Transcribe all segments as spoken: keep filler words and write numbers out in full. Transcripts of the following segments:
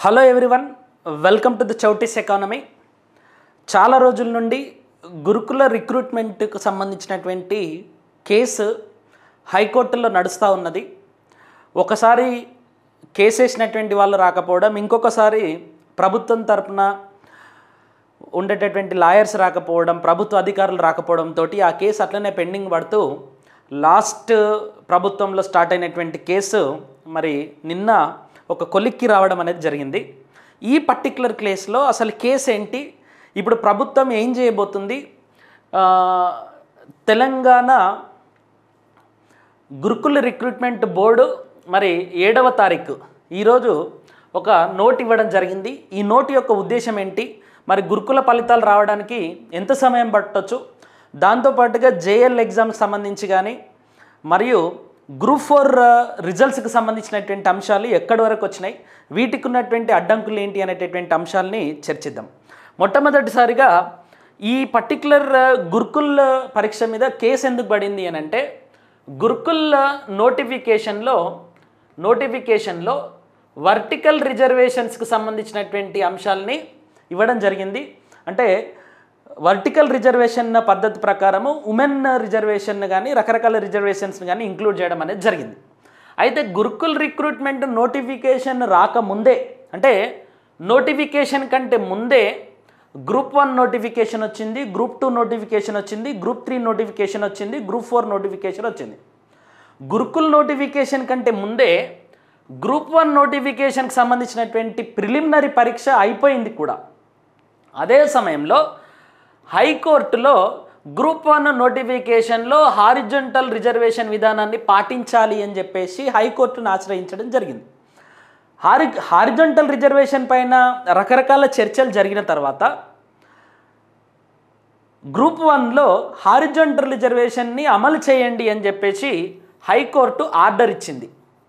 Hello everyone, welcome to the Chautees economy. చాలా రోజుల నుండి గురుకుల రిక్రూట్మెంట్కు సంబంధించినటువంటి కేసు హైకోర్టులో నడుస్తూ ఉన్నది. ఒకసారి కేసు వేసినటువంటి వాళ్ళు రాకపోవడం, ఇంకొకసారి ప్రభుత్వం తరపున ఉండేటటువంటి లాయర్స్ రాకపోవడం, ప్రభుత్వ అధికారులు రాకపోవడంతో ఆ కేసు అట్లనే పెండింగ్ పడుతూ లాస్ట్ ప్రభుత్వంలో స్టార్ట్ అయినటువంటి కేసు మరి నిన్న ఒక కొలిక్కి రావడం అనేది జరిగింది. ఈ పర్టిక్యులర్ కేసులో అసలు కేసు ఏంటి, ఇప్పుడు ప్రభుత్వం ఏం చేయబోతుంది, తెలంగాణ గురుకుల రిక్రూట్మెంట్ బోర్డు మరి ఏడవ తారీఖు ఈరోజు ఒక నోట్ ఇవ్వడం జరిగింది. ఈ నోటు యొక్క ఉద్దేశం ఏంటి, మరి గురుకుల ఫలితాలు రావడానికి ఎంత సమయం పట్టవచ్చు, దాంతోపాటుగా జేఎల్ ఎగ్జామ్కి సంబంధించి కానీ మరియు గ్రూప్ ఫోర్ రిజల్ట్స్కి సంబంధించినటువంటి అంశాలు ఎక్కడి వరకు వచ్చినాయి, వీటికి ఉన్నటువంటి అడ్డంకులు ఏంటి అనేటటువంటి అంశాలని చర్చిద్దాం. మొట్టమొదటిసారిగా ఈ పర్టిక్యులర్ గురుకుల్ పరీక్ష మీద కేసు ఎందుకు పడింది అని అంటే, గురుకుల్ నోటిఫికేషన్లో నోటిఫికేషన్లో వర్టికల్ రిజర్వేషన్స్కి సంబంధించినటువంటి అంశాలని ఇవ్వడం జరిగింది. అంటే వర్టికల్ రిజర్వేషన్ పద్ధతి ప్రకారము ఉమెన్ రిజర్వేషన్ కానీ రకరకాల రిజర్వేషన్స్ని కానీ ఇంక్లూడ్ చేయడం అనేది జరిగింది. అయితే గురుకుల్ రిక్రూట్మెంట్ నోటిఫికేషన్ రాకముందే, అంటే నోటిఫికేషన్ కంటే ముందే గ్రూప్ వన్ నోటిఫికేషన్ వచ్చింది, గ్రూప్ టూ నోటిఫికేషన్ వచ్చింది, గ్రూప్ త్రీ నోటిఫికేషన్ వచ్చింది, గ్రూప్ ఫోర్ నోటిఫికేషన్ వచ్చింది. గురుకుల్ నోటిఫికేషన్ కంటే ముందే గ్రూప్ వన్ నోటిఫికేషన్కి సంబంధించినటువంటి ప్రిలిమినరీ పరీక్ష అయిపోయింది కూడా. అదే సమయంలో హైకోర్టులో గ్రూప్ వన్ నోటిఫికేషన్లో హారిజంటల్ రిజర్వేషన్ విధానాన్ని పాటించాలి అని చెప్పేసి హైకోర్టును ఆశ్రయించడం జరిగింది. హారి హారిజంటల్ రిజర్వేషన్ పైన రకరకాల చర్చలు జరిగిన తర్వాత గ్రూప్ వన్లో హారిజంటల్ రిజర్వేషన్ని అమలు చేయండి అని చెప్పేసి హైకోర్టు ఆర్డర్ ఇచ్చింది.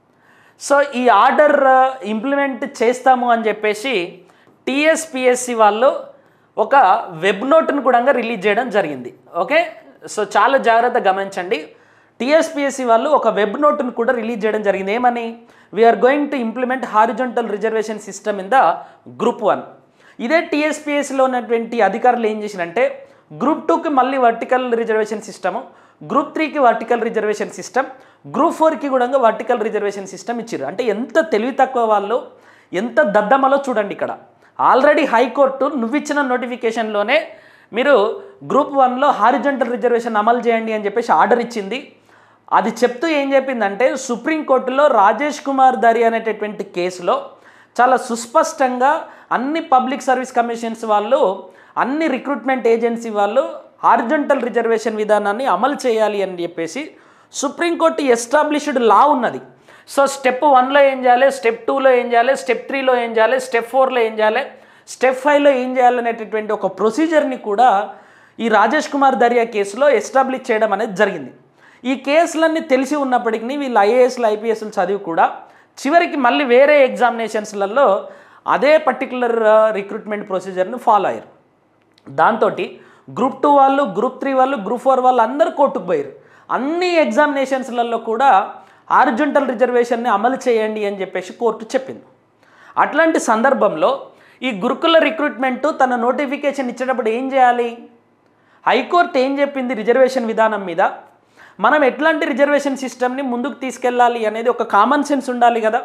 సో ఈ ఆర్డర్ ఇంప్లిమెంట్ చేస్తాము అని చెప్పేసి టీఎస్పిఎస్సి వాళ్ళు ఒక వెబ్ నోట్ను కూడా రిలీజ్ చేయడం జరిగింది. ఓకే, సో చాలా జాగ్రత్త గమనించండి. టీఎస్పిఎస్సి వాళ్ళు ఒక వెబ్ నోట్ను కూడా రిలీజ్ చేయడం జరిగింది. ఏమని, we are going to implement horizontal reservation system in the group one. ఇదే టీఎస్పిఎస్సిలో ఉన్నటువంటి అధికారులు ఏం చేసినంటే, గ్రూప్ టూకి మళ్ళీ వర్టికల్ రిజర్వేషన్ సిస్టము, గ్రూప్ త్రీకి వర్టికల్ రిజర్వేషన్ సిస్టమ్, గ్రూప్ ఫోర్కి కూడా వర్టికల్ రిజర్వేషన్ సిస్టమ్ ఇచ్చారు. అంటే ఎంత తెలివి తక్కువ వాళ్ళు, ఎంత దద్దమలో చూడండి. ఇక్కడ ఆల్రెడీ హైకోర్టు నువ్విచ్చిన నోటిఫికేషన్లోనే మీరు గ్రూప్ వన్లో హారిజంటల్ రిజర్వేషన్ అమలు చేయండి అని చెప్పేసి ఆర్డర్ ఇచ్చింది. అది చెప్తూ ఏం చెప్పిందంటే, సుప్రీంకోర్టులో రాజేష్ కుమార్ దరి అనేటటువంటి కేసులో చాలా సుస్పష్టంగా అన్ని పబ్లిక్ సర్వీస్ కమిషన్స్ వాళ్ళు, అన్ని రిక్రూట్మెంట్ ఏజెన్సీ వాళ్ళు హారిజంటల్ రిజర్వేషన్ విధానాన్ని అమలు చేయాలి అని చెప్పేసి సుప్రీంకోర్టు ఎస్టాబ్లిష్డ్ లా ఉన్నది. సో స్టెప్ వన్లో ఏం చేయాలి, స్టెప్ టూలో ఏం చేయాలి, స్టెప్ త్రీలో ఏం చేయాలి, స్టెప్ ఫోర్లో ఏం చేయాలి, స్టెప్ ఫైవ్లో ఏం చేయాలనేటటువంటి ఒక ప్రొసీజర్ని కూడా ఈ రాజేష్ కుమార్ దరియా కేసులో ఎస్టాబ్లిష్ చేయడం అనేది జరిగింది. ఈ కేసులన్నీ తెలిసి ఉన్నప్పటికీ వీళ్ళు ఐఏఎస్లు ఐపీఎస్లు చదివి కూడా చివరికి మళ్ళీ వేరే ఎగ్జామినేషన్స్లలో అదే పర్టికులర్ రిక్రూట్మెంట్ ప్రొసీజర్ని ఫాలో అయ్యారు. దాంతో గ్రూప్ టూ వాళ్ళు, గ్రూప్ త్రీ వాళ్ళు, గ్రూప్ ఫోర్ వాళ్ళు అందరూ కోర్టుకు పోయారు. అన్ని ఎగ్జామినేషన్స్లలో కూడా హారిజంటల్ రిజర్వేషన్ని అమలు చేయండి అని చెప్పేసి కోర్టు చెప్పింది. అట్లాంటి సందర్భంలో ఈ గురుకుల రిక్రూట్మెంట్ తన నోటిఫికేషన్ ఇచ్చేటప్పుడు ఏం చేయాలి, హైకోర్టు ఏం చెప్పింది రిజర్వేషన్ విధానం మీద, మనం ఎట్లాంటి రిజర్వేషన్ సిస్టమ్ని ముందుకు తీసుకెళ్ళాలి అనేది ఒక కామన్ సెన్స్ ఉండాలి కదా.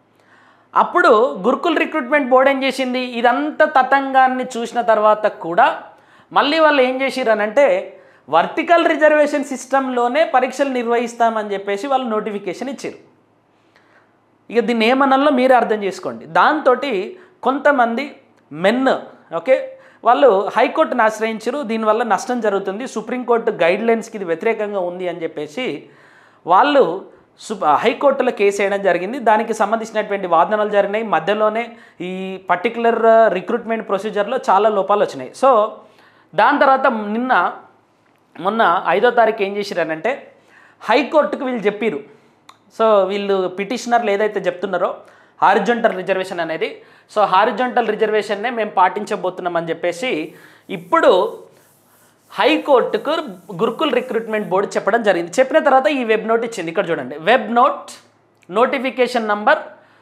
అప్పుడు గురుకుల రిక్రూట్మెంట్ బోర్డు ఏం చేసింది, ఇదంతా తతంగాన్ని చూసిన తర్వాత కూడా మళ్ళీ వాళ్ళు ఏం చేసిరనంటే, వర్టికల్ రిజర్వేషన్ సిస్టంలోనే పరీక్షలు నిర్వహిస్తామని చెప్పేసి వాళ్ళు నోటిఫికేషన్ ఇచ్చారు. ఇక దీన్ని ఏమన్నాలో మీరే అర్థం చేసుకోండి. దాంతో కొంతమంది మెన్ ఓకే వాళ్ళు హైకోర్టును ఆశ్రయించారు. దీనివల్ల నష్టం జరుగుతుంది, సుప్రీంకోర్టు గైడ్ లైన్స్కి ఇది వ్యతిరేకంగా ఉంది అని చెప్పేసి వాళ్ళు సు హైకోర్టులో కేసు వేయడం జరిగింది. దానికి సంబంధించినటువంటి వాదనలు జరిగినాయి. మధ్యలోనే ఈ పర్టికులర్ రిక్రూట్మెంట్ ప్రొసీజర్లో చాలా లోపాలు వచ్చినాయి. సో దాని తర్వాత నిన్న మొన్న ఐదో తారీఖు ఏం చేసిరనంటే, హైకోర్టుకు వీళ్ళు చెప్పారు. సో వీళ్ళు పిటిషనర్లు ఏదైతే చెప్తున్నారో హారిజంటల్ రిజర్వేషన్ అనేది, సో హారిజంటల్ రిజర్వేషన్నే మేము పాటించబోతున్నామని చెప్పేసి ఇప్పుడు హైకోర్టుకు గురుకుల్ రిక్రూట్మెంట్ బోర్డు చెప్పడం జరిగింది. చెప్పిన తర్వాత ఈ వెబ్ నోట్ ఇచ్చింది. ఇక్కడ చూడండి, web note notification number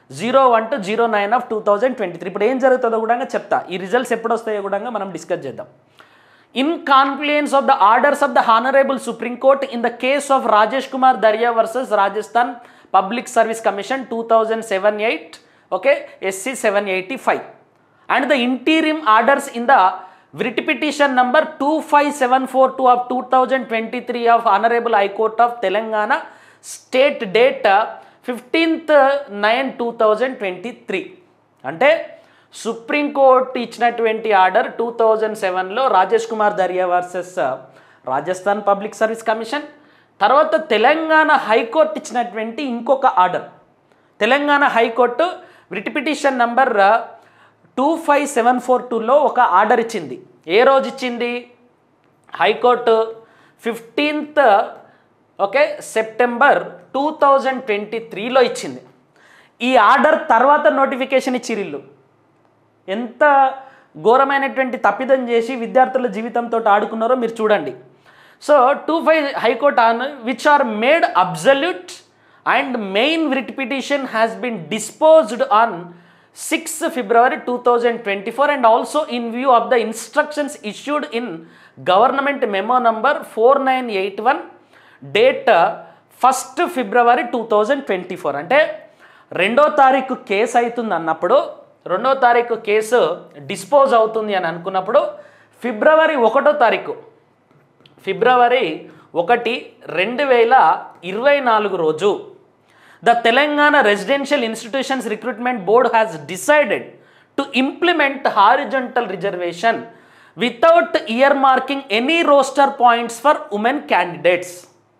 zero one two zero nine of two thousand twenty three ఇప్పుడు ఏం జరుగుతుందో కూడా చెప్తా, ఈ రిజల్ట్స్ ఎప్పుడు వస్తాయో కూడా మనం డిస్కస్ చేద్దాం. In confluence of the orders of the honourable supreme court in the case of Rajesh Kumar Darya versus Rajasthan public service commission two thousand seven eight okay SC seven eighty five and the interim orders in the writ petition number two five seven four two of two thousand twenty-three of Honorable High Court of Telangana state date fifteenth nine two thousand twenty-three అంటే supreme court ఇచ్చినటువంటి order two thousand సెవెన్లో Rajesh Kumar Darya versus Rajasthan public service commission, తర్వాత Telangana high court ఇచ్చినటువంటి ఇంకొక order. Telangana high court writ petition number two five seven four టూలో ఒక order ఇచ్చింది. ఏ రోజు ఇచ్చింది? High court fifteenth okay September two thousand twenty త్రీలో ఇచ్చింది. ఈ ఆర్డర్ తర్వాత నోటిఫికేషన్ ఇచ్చిరిల్లు. ఎంత ఘోరమైనటువంటి తప్పిదం చేసి విద్యార్థుల జీవితంతో ఆడుకున్నారో మీరు చూడండి. So two five high court on which are made absolute and main writ petition has been disposed on sixth February two thousand twenty-four and also in view of the instructions issued in government memo number four nine eight one date first February two thousand twenty-four అంటే రెండో తారీఖు case అవుతుంది అన్నప్పుడు, రెండో తారీఖు case dispose అవుతుంది అని అనుకున్నప్పుడు ఫిబ్రవరి ఒకటో తారీఖు ఫిబ్రవరి ఒకటి రెండు వేల ఇరవై నాలుగు రోజు the Telangana Residential Institutions Recruitment Board has decided to implement horizontal reservation without earmarking any roster points for women candidates.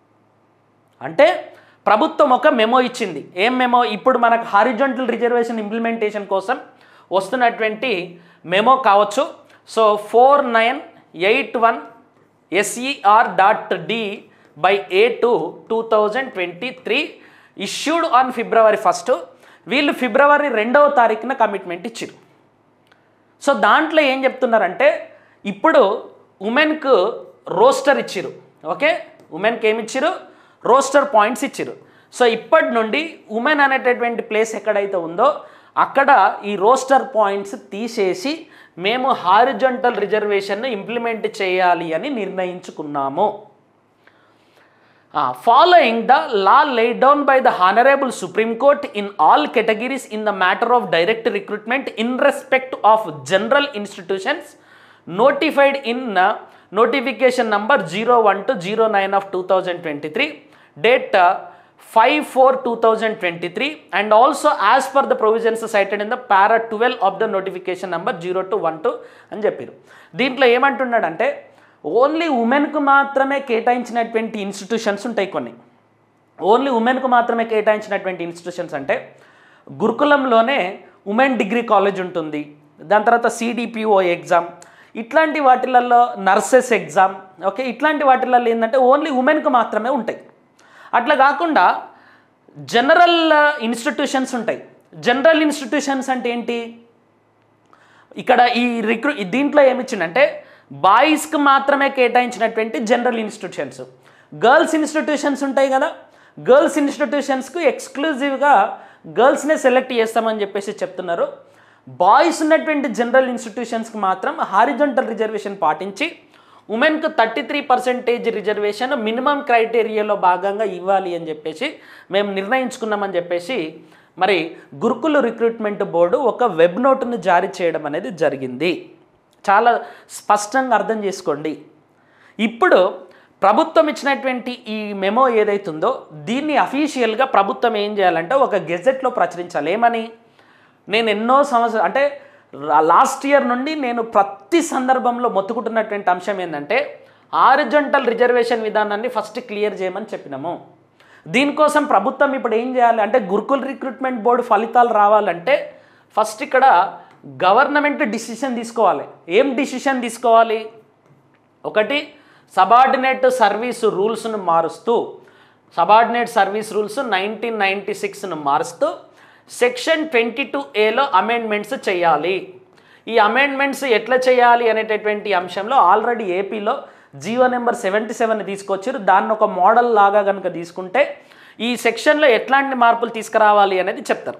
అంటే ప్రభుత్వం ఒక మెమో ఇచ్చింది. ఏం మెమో? ఇప్పుడు మనకు హారిజాంటల్ రిజర్వేషన్ ఇంప్లిమెంటేషన్ కోసం వస్తున్నటువంటి మెమో కావచ్చు. So four nine eight one SER dot D by A two two thousand twenty three issued on February first. వీళ్ళు ఫిబ్రవరి రెండవ తారీఖున కమిట్మెంట్ ఇచ్చారు. సో దాంట్లో ఏం చెప్తున్నారంటే ఇప్పుడు ఉమెన్కు రోస్టర్ ఇచ్చారు. ఓకే, ఉమెన్కి ఏమి ఇచ్చారు? రోస్టర్ పాయింట్స్ ఇచ్చారు. సో ఇప్పటి నుండి ఉమెన్ అనేటటువంటి ప్లేస్ ఎక్కడైతే ఉందో అక్కడ ఈ రోస్టర్ పాయింట్స్ తీసేసి మేము హారిజాంటల్ రిజర్వేషన్ను ఇంప్లిమెంట్ చేయాలి అని నిర్ణయించుకున్నాము. Uh, following the law laid down by the Honorable Supreme Court in all categories in the matter of direct recruitment in respect of general institutions notified in uh, notification number zero one to zero nine of two thousand twenty-three date uh, five four two thousand twenty-three and also as per the provisions cited in the para twelve of the notification number zero two one two అని చెప్పారు. దీంట్లో ఏమంటున్నాడంటే only ఉమెన్కు మాత్రమే కేటాయించినటువంటి institutions ఉంటాయి కొన్ని. Only ఉమెన్కు మాత్రమే కేటాయించినటువంటి ఇన్స్టిట్యూషన్స్ అంటే గురుకులంలోనే ఉమెన్ డిగ్రీ కాలేజ్ ఉంటుంది, దాని తర్వాత సిడిపిఓ ఎగ్జామ్, ఇట్లాంటి వాటిలలో నర్సెస్ ఎగ్జామ్. ఓకే, ఇట్లాంటి వాటిలలో ఏంటంటే ఓన్లీ ఉమెన్కు మాత్రమే ఉంటాయి. అట్లా కాకుండా జనరల్ ఇన్స్టిట్యూషన్స్ ఉంటాయి. జనరల్ ఇన్స్టిట్యూషన్స్ అంటే ఏంటి? ఇక్కడ ఈ రిక్రూ దీంట్లో ఏమిచ్చిందంటే బాయ్స్కి మాత్రమే కేటాయించినటువంటి జనరల్ ఇన్స్టిట్యూషన్స్. గర్ల్స్ ఇన్స్టిట్యూషన్స్ ఉంటాయి కదా, గర్ల్స్ ఇన్స్టిట్యూషన్స్కు ఎక్స్క్లూజివ్గా గర్ల్స్నే సెలెక్ట్ చేస్తామని చెప్పేసి చెప్తున్నారు. బాయ్స్ ఉన్నటువంటి జనరల్ ఇన్స్టిట్యూషన్స్కి మాత్రం హారిజాంటల్ రిజర్వేషన్ పాటించి ఉమెన్కు thirty three percentage reservation minimum క్రైటీరియాలో భాగంగా ఇవ్వాలి అని చెప్పేసి మేము నిర్ణయించుకున్నామని చెప్పేసి మరి గురుకుల రిక్రూట్మెంట్ బోర్డు ఒక వెబ్ నోటును జారీ చేయడం అనేది జరిగింది. చాలా స్పష్టంగా అర్థం చేసుకోండి. ఇప్పుడు ప్రభుత్వం ఇచ్చినటువంటి ఈ మెమో ఏదైతుందో దీన్ని అఫీషియల్గా ప్రభుత్వం ఏం చేయాలంటే ఒక గెజెట్లో ప్రచురించాలి. ఏమని? నేను ఎన్నో సంవత్సరాలు అంటే లాస్ట్ ఇయర్ నుండి నేను ప్రతి సందర్భంలో మొత్తుకుంటున్నటువంటి అంశం ఏంటంటే హారిజాంటల్ రిజర్వేషన్ విధానాన్ని ఫస్ట్ క్లియర్ చేయమని చెప్పినాము. దీనికోసం ప్రభుత్వం ఇప్పుడు ఏం చేయాలి అంటే గురుకుల రిక్రూట్మెంట్ బోర్డు ఫలితాలు రావాలంటే ఫస్ట్ ఇక్కడ గవర్నమెంట్ డిసిషన్ తీసుకోవాలి. ఏం డిసిషన్ తీసుకోవాలి? ఒకటి, సబార్డినేట్ సర్వీస్ రూల్స్ను మారుస్తూ subordinate service rules nineteen ninety సిక్స్ను మారుస్తూ సెక్షన్ ట్వంటీ టూ ఏలో అమెండ్మెంట్స్ చేయాలి. ఈ అమెండ్మెంట్స్ ఎట్లా చేయాలి అనేటటువంటి అంశంలో ఆల్రెడీ ఏపీలో జీవో నెంబర్ సెవెంటీ సెవెన్ తీసుకొచ్చారు. దాన్ని ఒక మోడల్ లాగా కనుక తీసుకుంటే ఈ సెక్షన్లో ఎట్లాంటి మార్పులు తీసుకురావాలి అనేది చెప్తారు.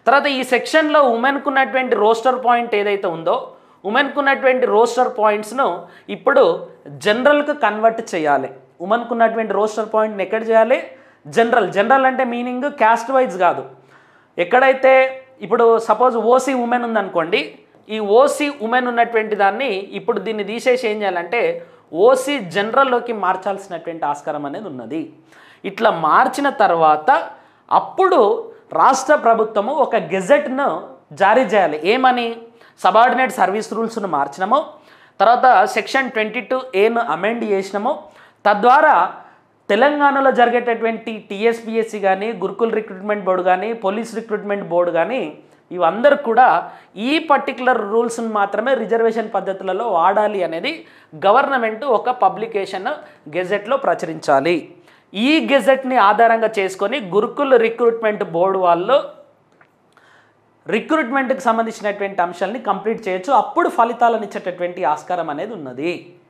తర్వాత ఈ సెక్షన్లో ఉమెన్కు ఉన్నటువంటి రోస్టర్ పాయింట్ ఏదైతే ఉందో ఉమెన్కు ఉన్నటువంటి రోస్టర్ పాయింట్స్ను ఇప్పుడు జనరల్కు కన్వర్ట్ చేయాలి. ఉమెన్కు ఉన్నటువంటి రోస్టర్ పాయింట్ని ఎక్కడ చేయాలి? జనరల్. జనరల్ అంటే మీనింగ్ క్యాస్ట్ వైజ్ కాదు. ఎక్కడైతే ఇప్పుడు సపోజ్ ఓసీ ఉమెన్ ఉందనుకోండి, ఈ ఓసీ ఉమెన్ ఉన్నటువంటి దాన్ని ఇప్పుడు దీన్ని తీసేసి ఏం చేయాలంటే ఓసీ జనరల్లోకి మార్చాల్సినటువంటి ఆస్కారం అనేది ఉన్నది. ఇట్లా మార్చిన తర్వాత అప్పుడు రాష్ట్ర ప్రభుత్వము ఒక గెజెట్ను జారీ చేయాలి. ఏమని? సబార్డినేట్ సర్వీస్ రూల్స్ను మార్చినాము, తర్వాత సెక్షన్ ట్వంటీ టూ ఏను అమెండ్ చేసినాము. తద్వారా తెలంగాణలో జరిగేటటువంటి టీఎస్పీఎస్సీ కానీ, గురుకుల్ రిక్రూట్మెంట్ బోర్డు కానీ, పోలీస్ రిక్రూట్మెంట్ బోర్డు కానీ ఇవందరూ కూడా ఈ పర్టికులర్ రూల్స్ను మాత్రమే రిజర్వేషన్ పద్ధతులలో వాడాలి అనేది గవర్నమెంట్ ఒక పబ్లికేషన్ గెజెట్లో ప్రచురించాలి. ఈ గెజెట్ని ఆధారంగా చేసుకొని గురుకుల్ రిక్రూట్మెంట్ బోర్డు వాళ్ళు రిక్రూట్మెంట్కి సంబంధించినటువంటి అంశాలని కంప్లీట్ చేయొచ్చు. అప్పుడు ఫలితాలను ఇచ్చేటటువంటి ఆస్కారం అనేది ఉన్నది.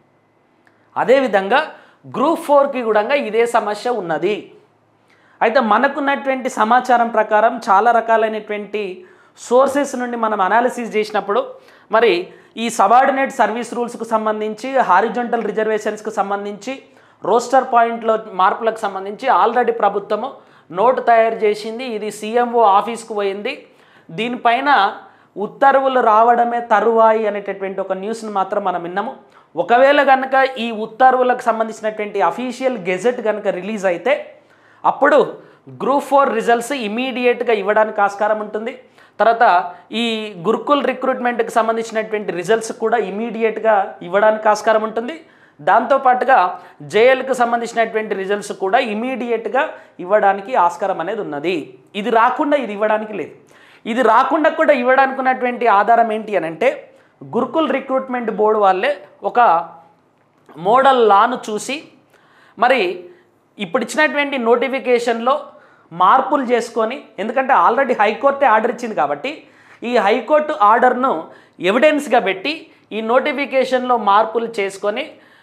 అదేవిధంగా గ్రూప్ ఫోర్కి కూడా ఇదే సమస్య ఉన్నది. అయితే మనకున్నటువంటి సమాచారం ప్రకారం చాలా రకాలైనటువంటి సోర్సెస్ నుండి మనం అనాలిసిస్ చేసినప్పుడు మరి ఈ సబార్డినేట్ సర్వీస్ రూల్స్కు సంబంధించి, హారిజాంటల్ రిజర్వేషన్స్కి సంబంధించి, రోస్టర్ పాయింట్లో మార్పులకు సంబంధించి ఆల్రెడీ ప్రభుత్వము నోటు తయారు చేసింది. ఇది సీఎంఓ ఆఫీస్కు పోయింది. దీనిపైన ఉత్తర్వులు రావడమే తరువాయి అనేటటువంటి ఒక న్యూస్ని మాత్రం మనం విన్నాము. ఒకవేళ కనుక ఈ ఉత్తర్వులకు సంబంధించినటువంటి అఫీషియల్ గెజెట్ కనుక రిలీజ్ అయితే అప్పుడు గ్రూప్ ఫోర్ రిజల్ట్స్ ఇమీడియట్గా ఇవ్వడానికి ఆస్కారం ఉంటుంది. తర్వాత ఈ గురుకుల్ రిక్రూట్మెంట్కి సంబంధించినటువంటి రిజల్ట్స్ కూడా ఇమీడియట్గా ఇవ్వడానికి ఆస్కారం ఉంటుంది. దాంతోపాటుగా జేఎల్కి సంబంధించినటువంటి రిజల్ట్స్ కూడా ఇమీడియట్గా ఇవ్వడానికి ఆస్కారం అనేది ఉన్నది. ఇది రాకుండా ఇది ఇవ్వడానికి లేదు. ఇది రాకుండా కూడా ఇవ్వడానికి ఉన్నటువంటి ఆధారం ఏంటి అని అంటే గురుకుల్ రిక్రూట్మెంట్ బోర్డు వాళ్ళే ఒక మోడల్ లాను చూసి మరి ఇప్పుడు ఇచ్చినటువంటి నోటిఫికేషన్లో మార్పులు చేసుకొని, ఎందుకంటే ఆల్రెడీ హైకోర్టే ఆర్డర్ ఇచ్చింది కాబట్టి ఈ హైకోర్టు ఆర్డర్ను ఎవిడెన్స్గా పెట్టి ఈ నోటిఫికేషన్లో మార్పులు చేసుకొని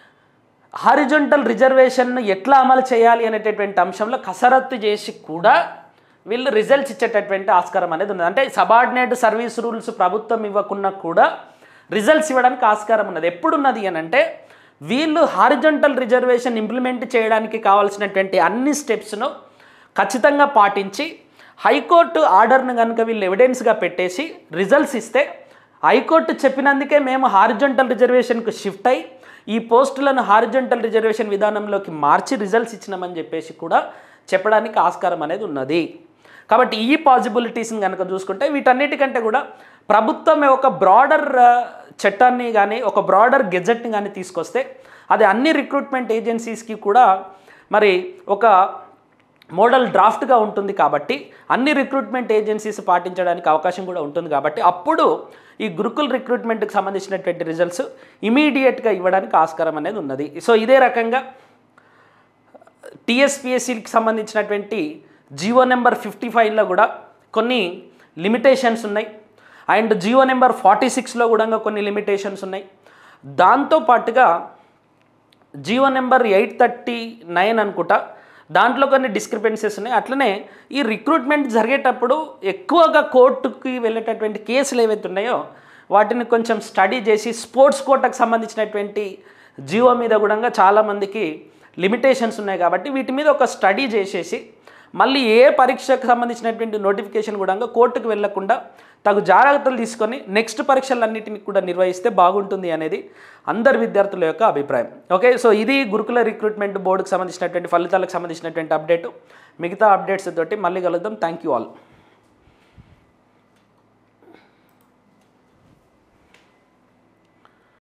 హారిజాంటల్ రిజర్వేషన్ను ఎట్లా అమలు చేయాలి అనేటటువంటి అంశంలో కసరత్తు చేసి కూడా వీళ్ళు రిజల్ట్స్ ఇచ్చేటటువంటి ఆస్కారం అనేది ఉన్నది. అంటే సబార్డినేట్ సర్వీస్ రూల్స్ ప్రభుత్వం ఇవ్వకున్నా కూడా రిజల్ట్స్ ఇవ్వడానికి ఆస్కారం ఉన్నది. ఎప్పుడున్నది అని అంటే వీళ్ళు హారిజాంటల్ రిజర్వేషన్ ఇంప్లిమెంట్ చేయడానికి కావాల్సినటువంటి అన్ని స్టెప్స్ను ఖచ్చితంగా పాటించి హైకోర్టు ఆర్డర్ను కనుక వీళ్ళు ఎవిడెన్స్గా పెట్టేసి రిజల్ట్స్ ఇస్తే హైకోర్టు చెప్పినందుకే మేము హారిజాంటల్ రిజర్వేషన్కు షిఫ్ట్ అయ్యి ఈ పోస్టులను హారిజాంటల్ రిజర్వేషన్ విధానంలోకి మార్చి రిజల్ట్స్ ఇచ్చినామని చెప్పేసి కూడా చెప్పడానికి ఆస్కారం అనేది ఉన్నది. కాబట్టి ఈ పాసిబిలిటీస్ని కనుక చూసుకుంటే వీటన్నిటికంటే కూడా ప్రభుత్వం ఒక బ్రాడర్ చట్టాన్ని కానీ ఒక బ్రాడర్ గెజెట్ని కానీ తీసుకొస్తే అది అన్ని రిక్రూట్మెంట్ ఏజెన్సీస్కి కూడా మరి ఒక మోడల్ డ్రాఫ్ట్గా ఉంటుంది. కాబట్టి అన్ని రిక్రూట్మెంట్ ఏజెన్సీస్ పాటించడానికి అవకాశం కూడా ఉంటుంది. కాబట్టి అప్పుడు ఈ గురుకుల్ రిక్రూట్మెంట్కి సంబంధించినటువంటి రిజల్ట్స్ ఇమీడియట్గా ఇవ్వడానికి ఆస్కారం అనేది ఉన్నది. సో ఇదే రకంగా టీఎస్పీఎస్సీకి సంబంధించినటువంటి జియో నెంబర్ ఫిఫ్టీ ఫైవ్లో కూడా కొన్ని లిమిటేషన్స్ ఉన్నాయి. అండ్ జియో నెంబర్ ఫార్టీ సిక్స్లో కూడా కొన్ని లిమిటేషన్స్ ఉన్నాయి. దాంతోపాటుగా GO number eight thirty nine అనుకుంటా దాంట్లో కొన్ని డిస్క్రిపెన్సీస్ ఉన్నాయి. అట్లనే ఈ రిక్రూట్మెంట్ జరిగేటప్పుడు ఎక్కువగా కోర్టుకి వెళ్ళేటటువంటి కేసులు ఏవైతే ఉన్నాయో వాటిని కొంచెం స్టడీ చేసి స్పోర్ట్స్ కోటాకు సంబంధించినటువంటి జియో మీద కూడా చాలామందికి లిమిటేషన్స్ ఉన్నాయి. కాబట్టి వీటి మీద ఒక స్టడీ చేసేసి మళ్ళీ ఏ పరీక్షకు సంబంధించినటువంటి నోటిఫికేషన్ కూడా కోర్టుకు వెళ్లకుండా తగు జాగ్రత్తలు తీసుకొని నెక్స్ట్ పరీక్షలన్నిటిని కూడా నిర్వహిస్తే బాగుంటుంది అనేది అందరు విద్యార్థుల యొక్క అభిప్రాయం. ఓకే, సో ఇది గురుకుల రిక్రూట్మెంట్ బోర్డుకు సంబంధించినటువంటి ఫలితాలకు సంబంధించినటువంటి అప్డేటు. మిగతా అప్డేట్స్ తోటి మళ్ళీ కలుద్దాం. Thank you all.